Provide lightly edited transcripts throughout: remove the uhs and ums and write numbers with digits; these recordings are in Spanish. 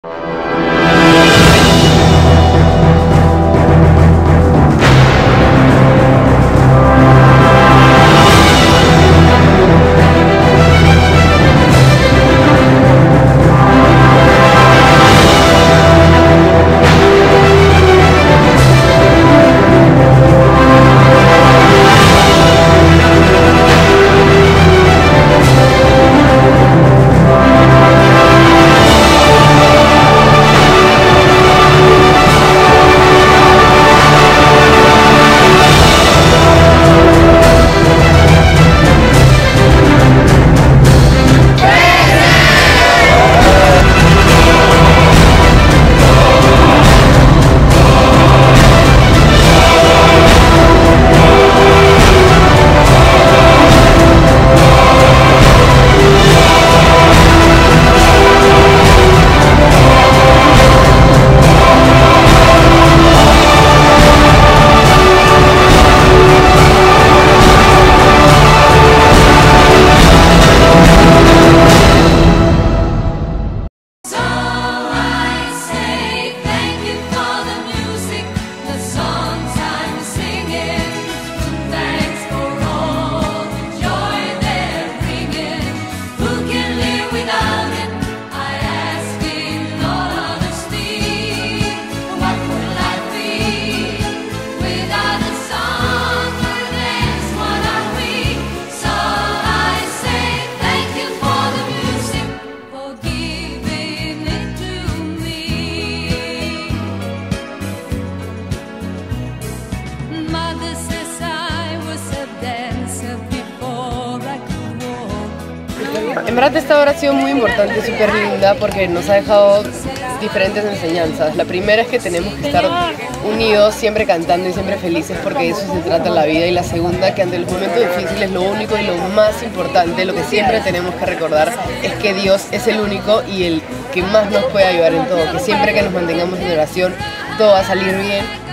En verdad esta obra ha sido muy importante, súper linda, porque nos ha dejado diferentes enseñanzas. La primera es que tenemos que estar unidos, siempre cantando y siempre felices, porque de eso se trata la vida. Y la segunda, que ante los momentos difíciles lo único y lo más importante, lo que siempre tenemos que recordar, es que Dios es el único y el que más nos puede ayudar en todo. Que siempre que nos mantengamos en oración, todo va a salir bien.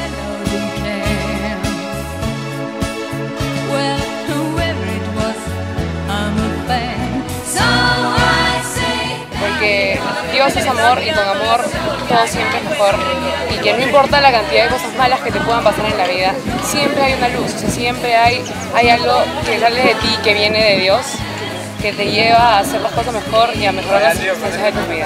Porque Dios es amor y con amor todo siempre es mejor, y que no importa la cantidad de cosas malas que te puedan pasar en la vida, siempre hay una luz, o sea, siempre hay algo que sale de ti, que viene de Dios, que te lleva a hacer las cosas mejor y a mejorar las circunstancias de tu vida.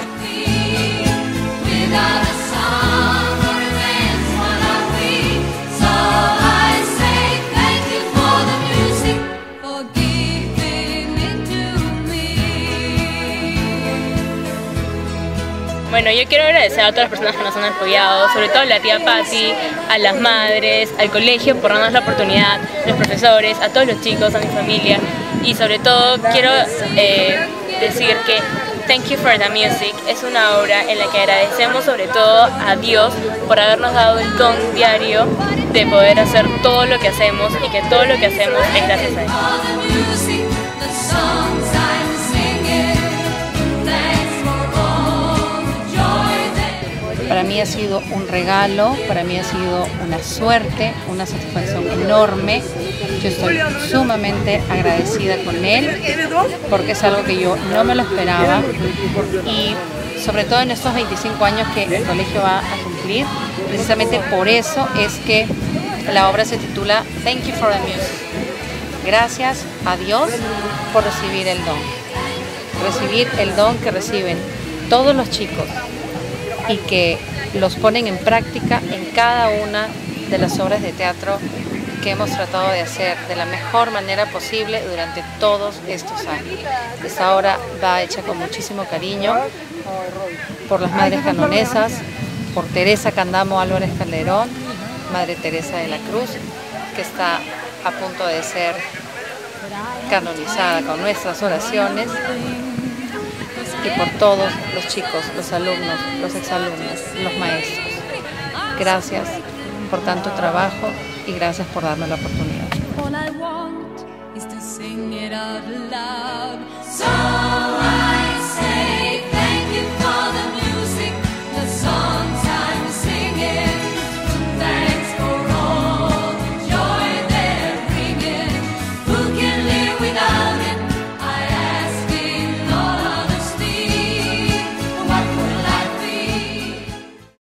Bueno, yo quiero agradecer a todas las personas que nos han apoyado, sobre todo a la tía Patti, a las madres, al colegio por darnos la oportunidad, a los profesores, a todos los chicos, a mi familia, y sobre todo quiero decir que Thank You for the Music es una obra en la que agradecemos sobre todo a Dios por habernos dado el don diario de poder hacer todo lo que hacemos, y que todo lo que hacemos es gracias a Él. Para mí ha sido un regalo, para mí ha sido una suerte, una satisfacción enorme. Yo estoy sumamente agradecida con él, porque es algo que yo no me lo esperaba, y sobre todo en estos 25 años que el colegio va a cumplir. Precisamente por eso es que la obra se titula Thank You for the Music. Gracias a Dios por recibir el don que reciben todos los chicos, y que los ponen en práctica en cada una de las obras de teatro que hemos tratado de hacer de la mejor manera posible durante todos estos años. Esta obra va hecha con muchísimo cariño por las madres canonesas, por Teresa Candamo Álvarez Calderón, Madre Teresa de la Cruz, que está a punto de ser canonizada con nuestras oraciones, y por todos los chicos, los alumnos, los exalumnos, los maestros. Gracias por tanto trabajo y gracias por darme la oportunidad. All I want is to sing it out loud. So I say